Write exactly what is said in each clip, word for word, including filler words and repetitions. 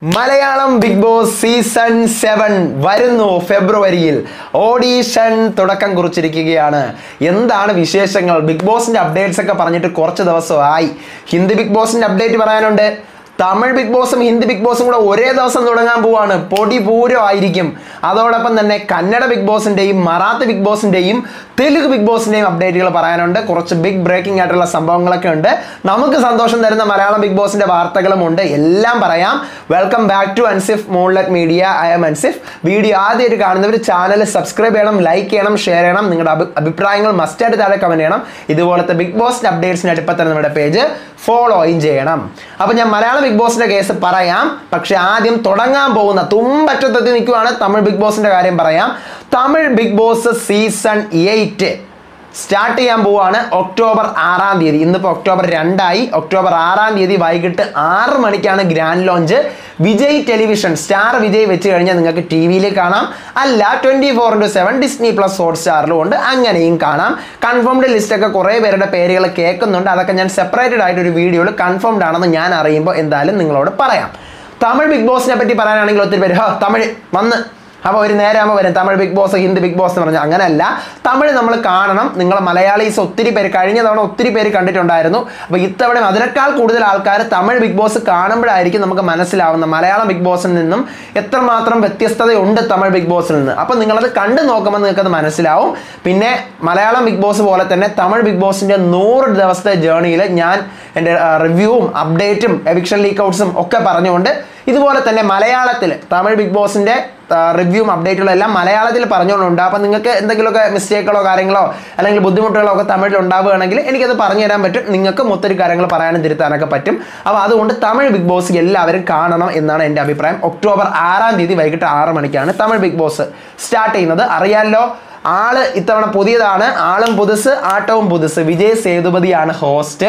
Malayalam Bigg Boss season seven വരുന്നു ഫെബ്രുവരിയിൽ. Audition തുടക്കം കുറിച്ചിരിക്കുകയാണ്. എന്താണ് വിശേഷങ്ങൾ? ബിഗ് ബോസിന്റെ അപ്ഡേറ്റ്സ് ഒക്കെ പറഞ്ഞിട്ട് കുറച്ച് ദിവസമായി. ഹിന്ദി ബിഗ് ബോസിന്റെ അപ്ഡേറ്റ് പറയാനുണ്ട്. തമിഴ് ബിഗ് ബോസും ഹിന്ദി ബിഗ് ബോസും കൂടെ ഒരേ ദിവസം തുടങ്ങാൻ പോവാണ്. പൊടി പൂരമായിരിക്കും. അതോടൊപ്പം തന്നെ കന്നഡ ബിഗ് ബോസിന്റെയും മറാത്തി ബിഗ് ബോസിന്റെയും തെലുങ്ക് ബിഗ് ബോസിന്റെയും അപ്ഡേറ്റുകൾ പറയാനുണ്ട്. കുറച്ച് ബിഗ് ബ്രേക്കിംഗ് ആയിട്ടുള്ള സംഭവങ്ങളൊക്കെ ഉണ്ട്. നമുക്ക് സന്തോഷം തരുന്ന മലയാളം ബിഗ് ബോസിന്റെ വാർത്തകളും ഉണ്ട്. എല്ലാം പറയാം. Welcome back to Ansif moonlight media. I am Ansif. Video ആദ്യമായിട്ട് കാണുന്നവർ ചാനൽ സബ്സ്ക്രൈബ് ചെയ്യണം, ലൈക്ക് ചെയ്യണം, ഷെയർ ചെയ്യണം. നിങ്ങളുടെ അഭിപ്രായങ്ങൾ മസ്റ്റായിട്ട് താഴെ കമന്റ് ചെയ്യണം. ഇതുപോലത്തെ ബിഗ് ബോസിന്റെ അപ്ഡേറ്റ്സിന് അടുപ്പം തന്നെ നമ്മുടെ പേജ് ഫോളോയും ചെയ്യണം. അപ്പോൾ ഞാൻ മലയാളം ബിഗ് ബോസിന്റെ കേസ് പറയാം. പക്ഷെ ആദ്യം തുടങ്ങാൻ പോകുന്ന തുമ്പറ്റത്തെത്തി നിൽക്കുവാണ് തമിഴ് ബിഗ് ബോസിന്റെ കാര്യം പറയാം. Tamil Bigg Boss season eight start ചെയ്യാൻ പോവാണ് ഒക്ടോബർ ആറാം തീയതി. ഇന്നിപ്പോൾ ഒക്ടോബർ രണ്ടായി. ഒക്ടോബർ ആറാം തീയതി വൈകിട്ട് ആറ് മണിക്കാണ് grand launch. Vijay television star Vijay വെച്ച് കഴിഞ്ഞാൽ നിങ്ങൾക്ക് ടി വിയിൽ കാണാം, അല്ല twenty four into seven Disney plus hot സ്റ്റാറിലും ഉണ്ട്, അങ്ങനെയും കാണാം. കൺഫേംഡ് ലിസ്റ്റ് ഒക്കെ കുറേ പേരുടെ പേരുകൾ കേൾക്കുന്നുണ്ട്. അതൊക്കെ ഞാൻ സെപ്പറേറ്റഡ് ആയിട്ട് ഒരു വീഡിയോയിൽ കൺഫേംഡ് ആണെന്ന് ഞാൻ അറിയുമ്പോൾ എന്തായാലും നിങ്ങളോട് പറയാം. തമിഴ് ബിഗ് ബോസിനെ പറ്റി പറയാനാണെങ്കിൽ ഒത്തിരി പേര് ഹോ തമിഴ് വന്ന് അപ്പോൾ ഒരു നേരെ ആകുമ്പോൾ വരും Tamil Bigg Boss Hindi Bigg Boss എന്ന് പറഞ്ഞാൽ അങ്ങനെയല്ല. തമിഴ് നമ്മൾ കാണണം. നിങ്ങൾ മലയാളീസ് ഒത്തിരി പേര് കഴിഞ്ഞ തവണ ഒത്തിരി പേര് കണ്ടിട്ടുണ്ടായിരുന്നു. അപ്പോൾ ഇത്തവണ അതിനേക്കാൾ കൂടുതൽ ആൾക്കാർ തമിഴ് ബിഗ് ബോസ് കാണുമ്പോഴായിരിക്കും നമുക്ക് മനസ്സിലാവുന്ന മലയാളം ബിഗ് ബോസിൽ നിന്നും എത്രമാത്രം വ്യത്യസ്തതയുണ്ട് തമിഴ് ബിഗ് ബോസിൽ നിന്ന്. അപ്പോൾ നിങ്ങളത് കണ്ടു നോക്കുമ്പോൾ നിങ്ങൾക്കത് മനസ്സിലാവും. പിന്നെ മലയാളം ബിഗ് ബോസ് പോലെ തന്നെ തമിഴ് ബിഗ് ബോസിൻ്റെ നൂറ് ദിവസത്തെ ജേർണിയിൽ ഞാൻ എൻ്റെ റിവ്യൂവും അപ്ഡേറ്റും എവിക്ഷൻ ലീക്കൗട്ട്സും ഒക്കെ പറഞ്ഞുകൊണ്ട് ഇതുപോലെ തന്നെ മലയാളത്തിൽ തമിഴ് ബിഗ് ബോസിൻ്റെ റിവ്യൂവും അപ്ഡേറ്റുകളും എല്ലാം മലയാളത്തിൽ പറഞ്ഞുകൊണ്ടുണ്ട്. അപ്പോൾ നിങ്ങൾക്ക് എന്തെങ്കിലുമൊക്കെ മിസ്റ്റേക്കുകളോ കാര്യങ്ങളോ അല്ലെങ്കിൽ ബുദ്ധിമുട്ടുകളോ ഒക്കെ തമിഴിൽ ഉണ്ടാവുകയാണെങ്കിൽ എനിക്കത് പറഞ്ഞു തരാൻ പറ്റും. നിങ്ങൾക്ക് ഒത്തിരി കാര്യങ്ങൾ പറയാനും തിരുത്താനൊക്കെ പറ്റും. അപ്പോൾ അതുകൊണ്ട് തമിഴ് ബിഗ് ബോസ് എല്ലാവരും കാണണം എന്നാണ് എൻ്റെ അഭിപ്രായം. ഒക്ടോബർ ആറാം തീയതി വൈകിട്ട് ആറ് മണിക്കാണ് തമിഴ് ബിഗ് ബോസ് സ്റ്റാർട്ട് ചെയ്യുന്നത്. അറിയാമല്ലോ, ആള് ഇത്തവണ പുതിയതാണ്. ആളും പുതുസ് ആട്ടവും പുതുസ്. വിജയ് സേതുപതിയാണ് ഹോസ്റ്റ്.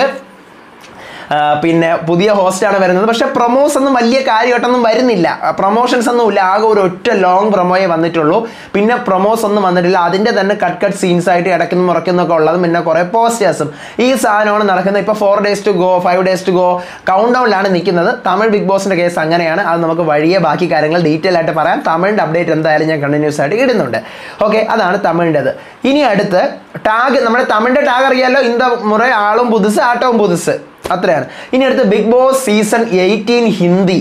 പിന്നെ പുതിയ ഹോസ്റ്റാണ് വരുന്നത്. പക്ഷെ പ്രൊമോസ് ഒന്നും വലിയ കാര്യമായിട്ടൊന്നും വരുന്നില്ല. പ്രൊമോഷൻസ് ഒന്നും ഇല്ല. ആകെ ഒരു ഒറ്റ ലോങ് പ്രൊമോയെ വന്നിട്ടുള്ളൂ. പിന്നെ പ്രൊമോസ് ഒന്നും വന്നിട്ടില്ല. അതിൻ്റെ തന്നെ കട്ട് കട്ട് സീൻസ് ആയിട്ട് ഇടയ്ക്കുന്നു മുറയ്ക്കുന്നൊക്കെ ഉള്ളതും പിന്നെ കുറേ പോസ്റ്റേഴ്സും ഈ സാധനമാണ് നടക്കുന്നത്. ഇപ്പോൾ four days to go five days to go count ഡൗണിലാണ് നിൽക്കുന്നത്. തമിഴ് ബിഗ് ബോസിൻ്റെ കേസ് അങ്ങനെയാണ്. അത് നമുക്ക് വഴിയെ ബാക്കി കാര്യങ്ങൾ ഡീറ്റെയിൽ ആയിട്ട് പറയാം. തമിഴിൻ്റെ അപ്ഡേറ്റ് എന്തായാലും ഞാൻ കണ്ടിന്യൂസ് ആയിട്ട് ഇടുന്നുണ്ട്. ഓക്കെ, അതാണ് തമിഴിൻ്റെത്. ഇനി അടുത്ത് ടാഗ്, നമ്മുടെ തമിഴിൻ്റെ ടാഗ് അറിയാമല്ലോ, ഇന്ത മുറ ആളും പുതുസ് ആട്ടവും പുതുസ്, അത്രയാണ്. ഇനി അടുത്ത് Bigg Boss season eighteen Hindi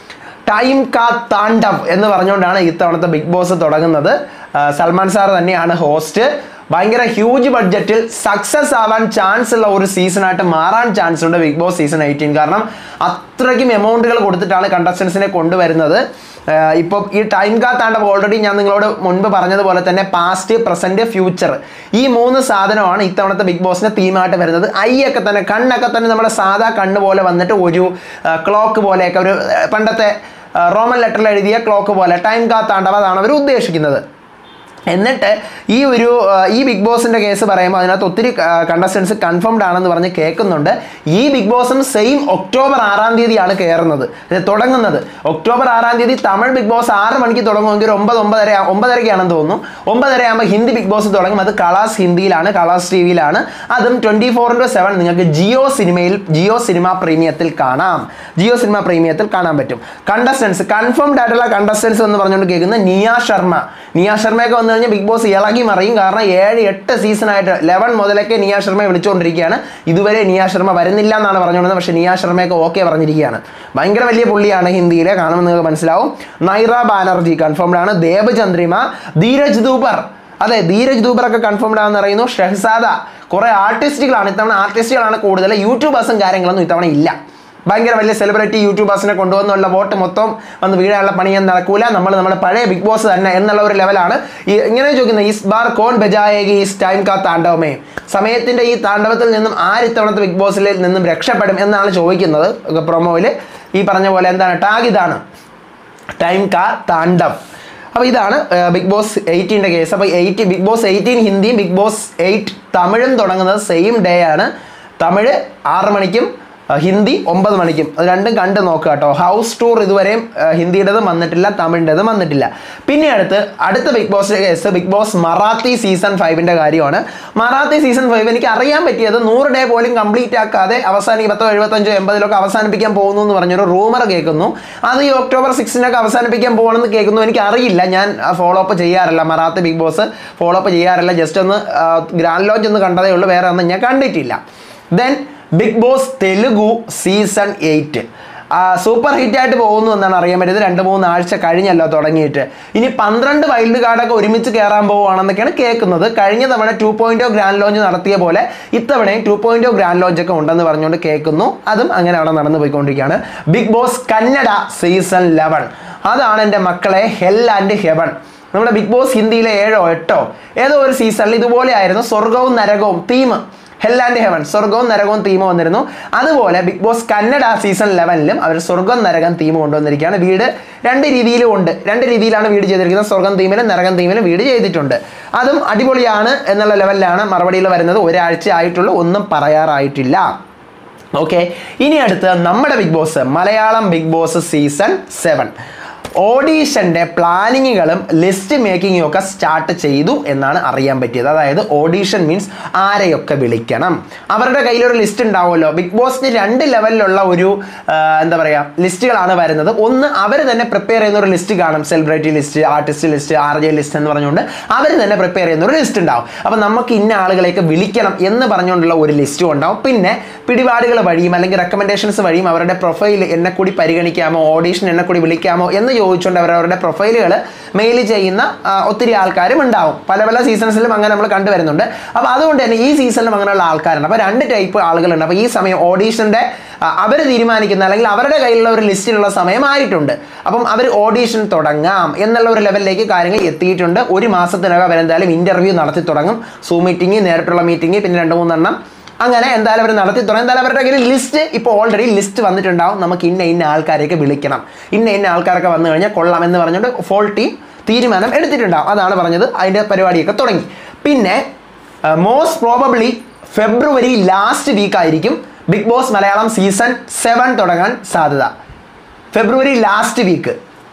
time കാ താണ്ഡവ് എന്ന് പറഞ്ഞുകൊണ്ടാണ് ഇത്തവണത്തെ ബിഗ് ബോസ് തുടങ്ങുന്നത്. സൽമാൻ സാർ തന്നെയാണ് ഹോസ്റ്റ്. ഭയങ്കര ഹ്യൂജ് ബഡ്ജറ്റിൽ സക്സസ് ആവാൻ ചാൻസ് ഉള്ള ഒരു സീസണായിട്ട് മാറാൻ ചാൻസ് ഉണ്ട് ബിഗ് ബോസ് സീസൺ എയ്റ്റീൻ. കാരണം അത്രയ്ക്കും എമൗണ്ടുകൾ കൊടുത്തിട്ടാണ് കണ്ടസ്റ്റൻസിനെ കൊണ്ടുവരുന്നത്. ഇപ്പോൾ ഈ ടൈം കാ താണ്ഡവ് ഓൾറെഡി ഞാൻ നിങ്ങളോട് മുൻപ് പറഞ്ഞതുപോലെ തന്നെ പാസ്റ്റ്, പ്രസന്റ്, ഫ്യൂച്ചർ ഈ മൂന്ന് സാധനമാണ് ഇത്തവണത്തെ ബിഗ് ബോസിന്റെ തീമായിട്ട് വരുന്നത്. ഐ ഒക്കെ തന്നെ കണ്ണൊക്കെ തന്നെ നമ്മുടെ സാധാ കണ്ണ് പോലെ വന്നിട്ട് ഒരു ക്ലോക്ക് പോലെയൊക്കെ ഒരു പണ്ടത്തെ റോമൻ ലെറ്ററിൽ എഴുതിയ ക്ലോക്ക് പോലെ ടൈം കാ താണ്ഡവ് അതാണ് അവർ ഉദ്ദേശിക്കുന്നത്. എന്നിട്ട് ഈ ഒരു ഈ ബിഗ് ബോസിൻ്റെ കേസ് പറയുമ്പോൾ അതിനകത്ത് ഒത്തിരി കണ്ടസ്റ്റൻസ് കൺഫേംഡ് ആണെന്ന് പറഞ്ഞ് കേൾക്കുന്നുണ്ട്. ഈ ബിഗ് ബോസും സെയിം ഒക്ടോബർ ആറാം തീയതിയാണ് കയറുന്നത് തുടങ്ങുന്നത്. ഒക്ടോബർ ആറാം തീയതി തമിഴ് ബിഗ് ബോസ് ആറ് മണിക്ക് തുടങ്ങുമെങ്കിൽ ഒരു ഒമ്പത് ഒമ്പതര ഒമ്പതരയ്ക്കാണെന്ന് തോന്നുന്നു. ഒമ്പതര ആകുമ്പോൾ ഹിന്ദി ബിഗ് ബോസ് തുടങ്ങും. അത് കളേഴ്സ് ഹിന്ദിയിലാണ്, കളേഴ്സ് ടി വിയിലാണ്. അതും ട്വൻറ്റി ഫോർ ഇൻറ്റു സെവൻ നിങ്ങൾക്ക് ജിയോ സിനിമയിൽ ജിയോ സിനിമ പ്രീമിയത്തിൽ കാണാം. ജിയോ സിനിമ പ്രീമിയത്തിൽ കാണാൻ പറ്റും. കണ്ടസ്റ്റൻസ് കൺഫേംഡ് ആയിട്ടുള്ള കണ്ടസ്റ്റൻസ് എന്ന് പറഞ്ഞുകൊണ്ട് കേൾക്കുന്നത് നിയ ശർമ്മ. നിയ ശർമ്മയൊക്കെ വന്ന് കഴിഞ്ഞാൽ ബിഗ് ബോസ് ഇളകി മറിയും. കാരണം ഏഴ് എട്ട് സീസണായിട്ട് ലെവൻ മുതലൊക്കെ നിയ ശർമ്മയെ വിളിച്ചുകൊണ്ടിരിക്കുകയാണ്. ഇതുവരെ നിയ ശർമ്മ വരുന്നില്ല എന്നാണ് പറഞ്ഞുകൊണ്ടത്. പക്ഷേ നിയ ശർമ്മയൊക്കെ ഓക്കെ പറഞ്ഞിരിക്കുകയാണ്. ഭയങ്കര വലിയ പുള്ളിയാണ് ഹിന്ദിയിലെ, കാണുമ്പോൾ നിങ്ങൾക്ക് മനസ്സിലാവും. നൈറ ബാനർജി കൺഫേംഡ് ആണ്. ദേവചന്ദ്രിമ, ധീരജ് ദൂബർ, അതെ ധീരജ് ദൂബർ ഒക്കെ കൺഫേംഡ് ആണെന്ന് അറിയുന്നു. ഷഹസാദ, കുറേ ആർട്ടിസ്റ്റുകളാണ് ഇത്തവണ. ആർട്ടിസ്റ്റുകളാണ് കൂടുതൽ. യൂട്യൂബേഴ്സും കാര്യങ്ങളൊന്നും ഇത്തവണ ഇല്ല. ഭയങ്കര വലിയ സെലിബ്രിറ്റി യൂട്യൂബേഴ്സിനെ കൊണ്ടുവന്നുള്ള വോട്ട് മൊത്തം വന്ന് വീഴാനുള്ള പണിയൊന്നും നടക്കൂല. നമ്മൾ നമ്മുടെ പഴയ ബിഗ് ബോസ് തന്നെ എന്നുള്ള ഒരു ലെവലാണ് ഈ ഇങ്ങനെ ചോദിക്കുന്നത്. ഇസ് ബാർ കോൺ ബജായേഗി ഇസ് ടൈം കാ താണ്ഡവമേ, സമയത്തിൻ്റെ ഈ താണ്ഡവത്തിൽ നിന്നും ആര് ഇത്തവണത്തെ ബിഗ് ബോസിൽ നിന്നും രക്ഷപ്പെടും എന്നാണ് ചോദിക്കുന്നത് പ്രൊമോയിൽ. ഈ പറഞ്ഞ പോലെ എന്താണ് ടാഗ്, ഇതാണ് ടൈം കാ താണ്ഡവ്. അപ്പോൾ ഇതാണ് ബിഗ് ബോസ് എയ്റ്റീൻ്റെ കേസ്. അപ്പോൾ എയ്റ്റ് ബിഗ് ബോസ് എയ്റ്റീൻ ഹിന്ദിയും ബിഗ് ബോസ് എയ്റ്റ് തമിഴും തുടങ്ങുന്നത് സെയിം ഡേ ആണ്. തമിഴ് ആറ് മണിക്കും ഹിന്ദി ഒമ്പത് മണിക്കും. അത് രണ്ടും കണ്ട് നോക്കുക കേട്ടോ. ഹൗസ് ടൂർ ഇതുവരെയും ഹിന്ദിയുടേതും വന്നിട്ടില്ല, തമിഴിൻ്റെതും വന്നിട്ടില്ല. പിന്നെ അടുത്ത് അടുത്ത Bigg Boss case Bigg Boss Marathi season ഫൈവിൻ്റെ കാര്യമാണ്. മറാത്തി സീസൺ ഫൈവ് എനിക്ക് അറിയാൻ പറ്റിയത് നൂറ് ഡേ പോലും കംപ്ലീറ്റ് ആക്കാതെ അവസാനം പത്തോ എഴുപത്തഞ്ചോ എൺപതിലൊക്കെ അവസാനിപ്പിക്കാൻ പോകുന്നു എന്ന് പറഞ്ഞൊരു റൂമർ കേൾക്കുന്നു. അത് ഈ ഒക്ടോബർ സിക്സിനൊക്കെ അവസാനിപ്പിക്കാൻ പോകണമെന്ന് കേൾക്കുന്നു. എനിക്ക് അറിയില്ല, ഞാൻ ഫോളോ അപ്പ് ചെയ്യാറില്ല, Marathi Bigg Boss follow up ചെയ്യാറില്ല. ജസ്റ്റ് ഒന്ന് ഗ്രാൻഡ് ലോഞ്ച് ഒന്ന് കണ്ടതേ ഉള്ളൂ, വേറെ ഒന്നും ഞാൻ കണ്ടിട്ടില്ല. Then Bigg Boss Telugu season eight super ഹിറ്റായിട്ട് പോകുന്നു എന്നാണ് അറിയാൻ പറ്റിയത്. രണ്ട് മൂന്ന് ആഴ്ച കഴിഞ്ഞല്ലോ തുടങ്ങിയിട്ട്. ഇനി പന്ത്രണ്ട് വൈൽഡ് കാർഡൊക്കെ ഒരുമിച്ച് കയറാൻ പോവുകയാണെന്നൊക്കെയാണ് കേൾക്കുന്നത്. കഴിഞ്ഞ തവണ ടു പോയിന്റ് ഗ്രാൻഡ് ലോഞ്ച് നടത്തിയ പോലെ ഇത്തവണയും ടു പോയിന്റ് ഗ്രാൻഡ് ലോഞ്ച് ഒക്കെ ഉണ്ടെന്ന് പറഞ്ഞുകൊണ്ട് കേൾക്കുന്നു. അതും അങ്ങനെ അവിടെ നടന്നു പോയിക്കൊണ്ടിരിക്കുകയാണ്. Bigg Boss Kannada season eleven, അതാണ് എൻ്റെ മക്കളെ ഹെൽ ആൻഡ് ഹെവൻ. നമ്മുടെ ബിഗ് ബോസ് ഹിന്ദിയിലെ ഏഴോ എട്ടോ ഏതോ ഒരു സീസണിൽ ഇതുപോലെ ആയിരുന്നു, സ്വർഗവും നരകവും തീം, ഹെൽ ആൻഡ് ഹെവൻ, സ്വർഗവും നരകവും തീം വന്നിരുന്നു. അതുപോലെ ബിഗ് ബോസ് കന്നഡ സീസൺ ലെവനിലും അവർ സ്വർഗം നരകം തീം കൊണ്ടുവന്നിരിക്കുകയാണ്. വീട് രണ്ട് രീതിയിലും ഉണ്ട്, രണ്ട് രീതിയിലാണ് വീട് ചെയ്തിരിക്കുന്നത്. സ്വർഗം തീമിലും നരകം തീമിലും വീട് ചെയ്തിട്ടുണ്ട്. അതും അടിപൊളിയാണ് എന്നുള്ള ലെവലിലാണ് മറുപടിയിൽ വരുന്നത്. ഒരാഴ്ച ആയിട്ടുള്ളൂ, ഒന്നും പറയാറായിട്ടില്ല. ഓക്കെ, ഇനി അടുത്ത് നമ്മുടെ Bigg Boss Malayalam Bigg Boss season seven ഓഡീഷൻ്റെ പ്ലാനിങ്ങുകളും ലിസ്റ്റ് മേക്കിങ്ങും ഒക്കെ സ്റ്റാർട്ട് ചെയ്തു എന്നാണ് അറിയാൻ പറ്റിയത്. അതായത് ഓഡീഷൻ മീൻസ് ആരെയൊക്കെ വിളിക്കണം, അവരുടെ കയ്യിലൊരു ലിസ്റ്റ് ഉണ്ടാവുമല്ലോ. ബിഗ് ബോസിന് രണ്ട് ലെവലിലുള്ള ഒരു എന്താ പറയുക ലിസ്റ്റുകളാണ് വരുന്നത്. ഒന്ന് അവർ തന്നെ പ്രിപ്പയർ ചെയ്യുന്ന ഒരു ലിസ്റ്റ് കാണും, celebrity list, artist list, R J list എന്ന് പറഞ്ഞുകൊണ്ട് അവർ തന്നെ പ്രിപ്പയർ ചെയ്യുന്ന ഒരു ലിസ്റ്റ് ഉണ്ടാവും. അപ്പോൾ നമുക്ക് ഇന്ന ആളുകളെയൊക്കെ വിളിക്കണം എന്ന് പറഞ്ഞുകൊണ്ടുള്ള ഒരു ലിസ്റ്റും ഉണ്ടാവും. പിന്നെ പിടിപാടുകൾ വഴിയും അല്ലെങ്കിൽ റെക്കമെൻഡേഷൻസ് വഴിയും അവരുടെ പ്രൊഫൈൽ എന്നെ കൂടി പരിഗണിക്കാമോ, ഓഡീഷൻ എന്നെ കൂടി വിളിക്കാമോ എന്ന് ചോദിച്ചുകൊണ്ട് അവരവരുടെ പ്രൊഫൈലുകൾ മെയിൽ ചെയ്യുന്ന ഒത്തിരി ആൾക്കാരും ഉണ്ടാവും. പല പല സീസൺസിലും അങ്ങനെ നമ്മൾ കണ്ടുവരുന്നുണ്ട്. അപ്പോൾ അതുകൊണ്ട് തന്നെ ഈ സീസണിലും അങ്ങനെയുള്ള ആൾക്കാരുണ്ട്. അപ്പോൾ രണ്ട് ടൈപ്പ് ആളുകളുണ്ട്. അപ്പോൾ ഈ സമയം ഓഡീഷൻ്റെ അവർ തീരുമാനിക്കുന്ന അല്ലെങ്കിൽ അവരുടെ കയ്യിലുള്ള ഒരു ലിസ്റ്റിലുള്ള സമയമായിട്ടുണ്ട്. അപ്പം അവർ ഓഡീഷൻ തുടങ്ങാം എന്നുള്ള ഒരു ലെവലിലേക്ക് കാര്യങ്ങൾ എത്തിയിട്ടുണ്ട്. ഒരു മാസത്തിനകം അവരെന്തായാലും ഇൻ്റർവ്യൂ നടത്തി തുടങ്ങും. സൂം മീറ്റിംഗ്, നേരിട്ടുള്ള മീറ്റിംഗ്, പിന്നെ രണ്ട് മൂന്നെണ്ണം അങ്ങനെ എന്തായാലും അവർ നടത്തി തുടങ്ങും. എന്തായാലും അവരുടെ കയ്യിൽ ലിസ്റ്റ് ഇപ്പോൾ ഓൾറെഡി ലിസ്റ്റ് വന്നിട്ടുണ്ടാവും. നമുക്ക് ഇന്ന ഇന്ന ആൾക്കാരെയൊക്കെ വിളിക്കണം, ഇന്ന ഇന്ന ആൾക്കാരൊക്കെ വന്നു കഴിഞ്ഞാൽ കൊള്ളാമെന്ന് പറഞ്ഞുകൊണ്ട് ഫോൾ ടീം തീരുമാനം എടുത്തിട്ടുണ്ടാവും. അതാണ് പറഞ്ഞത്. അതിൻ്റെ പരിപാടിയൊക്കെ തുടങ്ങി. പിന്നെ most probably February last week ആയിരിക്കും Bigg Boss Malayalam season seven തുടങ്ങാൻ സാധ്യത. ഫെബ്രുവരി ലാസ്റ്റ് വീക്ക്,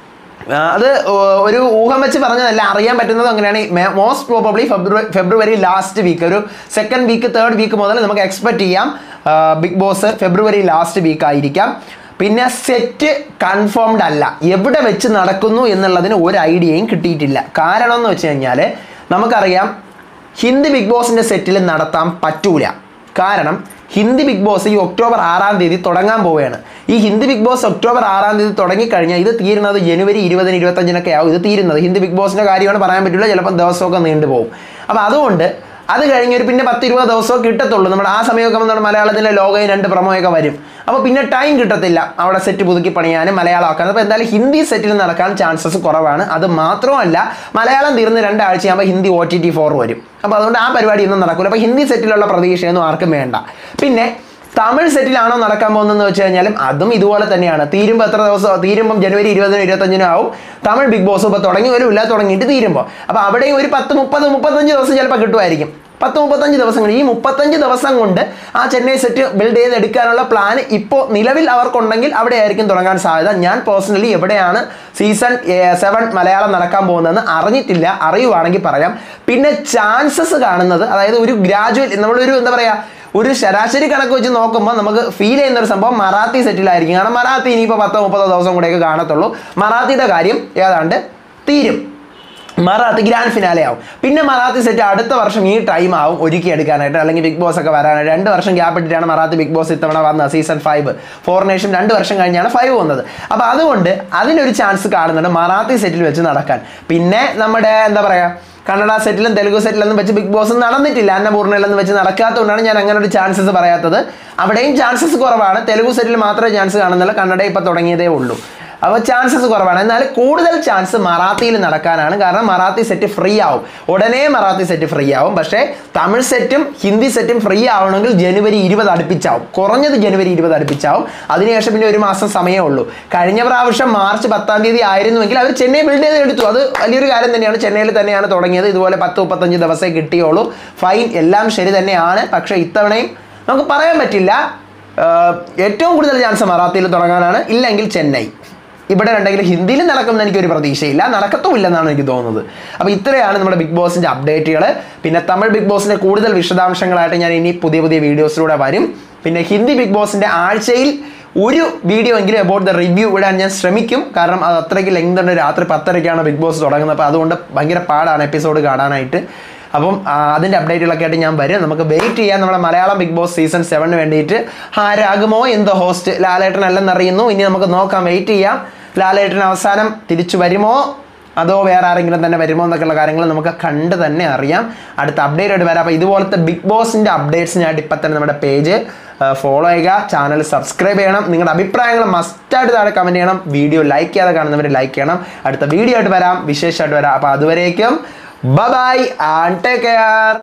അത് ഒരു ഊഹം വെച്ച് പറഞ്ഞതല്ല, അറിയാൻ പറ്റുന്നത് അങ്ങനെയാണ്. Most probably February February last week, ഒരു സെക്കൻഡ് വീക്ക് തേർഡ് വീക്ക് മുതൽ നമുക്ക് എക്സ്പെക്ട് ചെയ്യാം Bigg Boss February last week ആയിരിക്കാം. പിന്നെ സെറ്റ് കൺഫേംഡ് അല്ല, എവിടെ വെച്ച് നടക്കുന്നു എന്നുള്ളതിന് ഒരു ഐഡിയയും കിട്ടിയിട്ടില്ല. കാരണം എന്ന് വെച്ച് കഴിഞ്ഞാൽ നമുക്കറിയാം ഹിന്ദി ബിഗ് ബോസിൻ്റെ സെറ്റിൽ നടത്താൻ പറ്റൂല. കാരണം ഹിന്ദി ബിഗ് ബോസ് ഈ ഒക്ടോബർ ആറാം തീയതി തുടങ്ങാൻ പോവുകയാണ്. ഈ ഹിന്ദി ബിഗ് ബോസ് ഒക്ടോബർ ആറാം തീയതി തുടങ്ങിക്കഴിഞ്ഞാൽ ഇത് തീരുന്നത് ജനുവരി ഇരുപതിന് ഇരുപത്തഞ്ചിനൊക്കെ ആവും ഇത് തീരുന്നത്. ഹിന്ദി ബിഗ് ബോസിൻ്റെ കാര്യമാണ് പറയാൻ പറ്റില്ല, ചിലപ്പോൾ ദിവസമൊക്കെ നീണ്ടുപോകും. അപ്പോൾ അതുകൊണ്ട് അത് കഴിഞ്ഞൊരു പിന്നെ പത്ത് ഇരുപത് ദിവസമൊക്കെ കിട്ടത്തുള്ളൂ. നമ്മുടെ ആ സമയമൊക്കെ നമ്മുടെ മലയാളത്തിലെ ലോഗോയും രണ്ട് പ്രൊമോയൊക്കെ വരും. അപ്പോൾ പിന്നെ ടൈം കിട്ടത്തില്ല അവിടെ സെറ്റ് പുതുക്കി പണിയാനും മലയാളമാക്കാനും. അപ്പോൾ എന്തായാലും ഹിന്ദി സെറ്റിൽ നടക്കാൻ ചാൻസസ് കുറവാണ്. അത് മാത്രമല്ല മലയാളം തീർന്ന് രണ്ടാഴ്ചയാകുമ്പോൾ Hindi O T T four വരും. അപ്പോൾ അതുകൊണ്ട് ആ പരിപാടി ഒന്നും നടക്കില്ല. അപ്പോൾ ഹിന്ദി സെറ്റിലുള്ള പ്രതീക്ഷയൊന്നും ആർക്കും വേണ്ട. പിന്നെ തമിഴ് സെറ്റിലാണോ നടക്കാൻ പോകുന്നതെന്ന് വെച്ച് കഴിഞ്ഞാലും അതും ഇതുപോലെ തന്നെയാണ്. തീരുമ്പോൾ എത്ര ദിവസം തീരുമ്പം ജനുവരി ഇരുപതിനും ഇരുപത്തഞ്ചിനും ആവും തമിഴ് ബിഗ് ബോസ്. ഇപ്പോൾ തുടങ്ങി വരും ഇല്ല തുടങ്ങിയിട്ട് തീരുമ്പോൾ. അപ്പോൾ അവിടെയും ഒരു പത്ത് മുപ്പത് മുപ്പത്തഞ്ച് ദിവസം ചിലപ്പോൾ കിട്ടുമായിരിക്കും. പത്ത് മുപ്പത്തഞ്ച് ദിവസം കൊണ്ട് ഈ മുപ്പത്തഞ്ച് ദിവസം കൊണ്ട് ആ ചെന്നൈ സെറ്റ് ബിൽഡ് ചെയ്തെടുക്കാനുള്ള പ്ലാൻ ഇപ്പോൾ നിലവിൽ അവർക്കുണ്ടെങ്കിൽ അവിടെ ആയിരിക്കും തുടങ്ങാൻ സാധ്യത. ഞാൻ പേഴ്സണലി എവിടെയാണ് സീസൺ സെവൻ മലയാളം നടക്കാൻ പോകുന്നതെന്ന് അറിഞ്ഞിട്ടില്ല. അറിയുവാണെങ്കിൽ പറയാം. പിന്നെ ചാൻസസ് കാണുന്നത്, അതായത് ഒരു ഗ്രാജുവൽ നമ്മളൊരു എന്താ പറയുക ഒരു ശരാശരി കണക്ക് വെച്ച് നോക്കുമ്പോൾ നമുക്ക് ഫീൽ ചെയ്യുന്ന ഒരു സംഭവം മറാത്തി സെറ്റിലായിരിക്കും. കാരണം മറാത്തി ഇനിയിപ്പോൾ പത്തോ മുപ്പതോ ദിവസം കൂടെയൊക്കെ കാണത്തുള്ളൂ. മറാത്തിയുടെ കാര്യം ഏതാണ്ട് തീരും. മറാത്തി ഗ്രാൻഡ് ഫിനാലെ ആവും. പിന്നെ മറാത്തി സെറ്റ് അടുത്ത വർഷം ഈ ടൈം ആവും ഒരുക്കി എടുക്കാനായിട്ട്, അല്ലെങ്കിൽ ബിഗ് ബോസ് ഒക്കെ വരാനായിട്ട്. രണ്ട് വർഷം ഗ്യാപ്പ് ഇട്ടിട്ടാണ് മറാത്തി ബിഗ് ബോസ് ഇത്തവണ വന്നത്. സീസൺ ഫൈവ് ഫോർ നേഷൻ രണ്ട് വർഷം കഴിഞ്ഞാണ് ഫൈവ് വന്നത്. അപ്പോൾ അതുകൊണ്ട് അതിനൊരു ചാൻസ് കാണുന്നുണ്ട് മറാത്തി സെറ്റിൽ വെച്ച് നടക്കാൻ. പിന്നെ നമ്മുടെ എന്താ പറയുക കന്നഡ സെറ്റിലും തെലുഗു സെറ്റിലൊന്നും വെച്ച് ബിഗ് ബോസ് നടന്നിട്ടില്ല. അന്നപൂർണ്ണയിലൊന്നും വെച്ച് നടക്കാത്തതുകൊണ്ടാണ് ഞാൻ അങ്ങനെ ഒരു ചാൻസസ് പറയാത്തത്. അവിടെയും ചാൻസസ് കുറവാണ്. തെലുഗു സെറ്റിൽ മാത്രമേ ചാൻസ് കാണുന്നില്ല. കന്നഡ ഇപ്പോൾ തുടങ്ങിയതേ ഉള്ളൂ. അപ്പോൾ ചാൻസസ് കുറവാണ്. എന്നാൽ കൂടുതൽ ചാൻസ് മറാത്തിയിൽ നടക്കാനാണ്. കാരണം മറാത്തി സെറ്റ് ഫ്രീ ആവും. ഉടനെ മറാത്തി സെറ്റ് ഫ്രീ ആവും. പക്ഷേ തമിഴ് സെറ്റും ഹിന്ദി സെറ്റും ഫ്രീ ആവണമെങ്കിൽ ജനുവരി ഇരുപത് അടുപ്പിച്ചാവും. കുറഞ്ഞത് ജനുവരി ഇരുപത് അടുപ്പിച്ചാവും. അതിനുശേഷം പിന്നെ ഒരു മാസം സമയമേ ഉള്ളൂ. കഴിഞ്ഞ പ്രാവശ്യം മാർച്ച് പത്താം തീയതി ആയിരുന്നുവെങ്കിൽ അവർ ചെന്നൈ ബിൽഡ് ചെയ്ത് എടുത്തു. അത് വലിയൊരു കാര്യം തന്നെയാണ്. ചെന്നൈയിൽ തന്നെയാണ് തുടങ്ങിയത്. ഇതുപോലെ പത്ത് മുപ്പത്തഞ്ച് ദിവസമേ കിട്ടിയുള്ളൂ. ഫൈൻ എല്ലാം ശരി തന്നെയാണ്. പക്ഷേ ഇത്തവണയും നമുക്ക് പറയാൻ പറ്റില്ല. ഏറ്റവും കൂടുതൽ ചാൻസ് മറാത്തിയിൽ തുടങ്ങാനാണ്, ഇല്ലെങ്കിൽ ചെന്നൈ. ഇവിടെ ഉണ്ടെങ്കിൽ ഹിന്ദിയിൽ നടക്കുമെന്ന് എനിക്കൊരു പ്രതീക്ഷയില്ല, നടക്കത്തുമില്ലെന്നാണ് എനിക്ക് തോന്നുന്നത്. അപ്പോൾ ഇത്രയാണ് നമ്മുടെ ബിഗ് ബോസിൻ്റെ അപ്ഡേറ്റുകൾ. പിന്നെ തമിഴ് ബിഗ് ബോസിൻ്റെ കൂടുതൽ വിശദാംശങ്ങളായിട്ട് ഞാൻ ഇനി പുതിയ പുതിയ വീഡിയോസിലൂടെ വരും. പിന്നെ ഹിന്ദി ബിഗ് ബോസിൻ്റെ ആഴ്ചയിൽ ഒരു വീഡിയോ എങ്കിലും അബൌട്ട് ദ റിവ്യൂ ഇടാൻ ഞാൻ ശ്രമിക്കും. കാരണം അത് അത്രയ്ക്ക് ലെങ്ത് ഉണ്ട്. രാത്രി പത്തരയ്ക്കാണ് ബിഗ് ബോസ് തുടങ്ങുന്നത്. അപ്പോൾ അതുകൊണ്ട് ഭയങ്കര പാടാണ് എപ്പിസോഡ് കാണാനായിട്ട്. അപ്പം അതിൻ്റെ അപ്ഡേറ്റുകളൊക്കെ ആയിട്ട് ഞാൻ വരും. നമുക്ക് വെയിറ്റ് ചെയ്യാം നമ്മുടെ മലയാളം ബിഗ് ബോസ് സീസൺ സെവനിന് വേണ്ടിയിട്ട്. ആരാകുമോ എന്തോ ഹോസ്റ്റ്, ലാലേട്ടൻ അല്ലെന്നറിയുന്നു. ഇനി നമുക്ക് നോക്കാം, വെയിറ്റ് ചെയ്യാം. ലാലേട്ടൻ അവസാനം തിരിച്ചു വരുമോ അതോ വേറെ ആരെങ്കിലും തന്നെ വരുമോ എന്നൊക്കെയുള്ള കാര്യങ്ങൾ നമുക്ക് കണ്ട് തന്നെ അറിയാം. അടുത്ത അപ്ഡേറ്റ് ആയിട്ട് വരാം. അപ്പോൾ ഇതുപോലത്തെ ബിഗ് ബോസിൻ്റെ അപ്ഡേറ്റ്സിനായിട്ട് ഇപ്പം തന്നെ നമ്മുടെ പേജ് ഫോളോ ചെയ്യുക, ചാനൽ സബ്സ്ക്രൈബ് ചെയ്യണം. നിങ്ങളുടെ അഭിപ്രായങ്ങൾ മസ്റ്റായിട്ട് താഴെ കമൻറ്റ് ചെയ്യണം. വീഡിയോ ലൈക്ക് ചെയ്യാതെ കാണുന്നവർ ലൈക്ക് ചെയ്യണം. അടുത്ത വീഡിയോ ആയിട്ട് വരാം, വിശേഷമായിട്ട് വരാം. അപ്പോൾ അതുവരേക്കും bye bye and take care.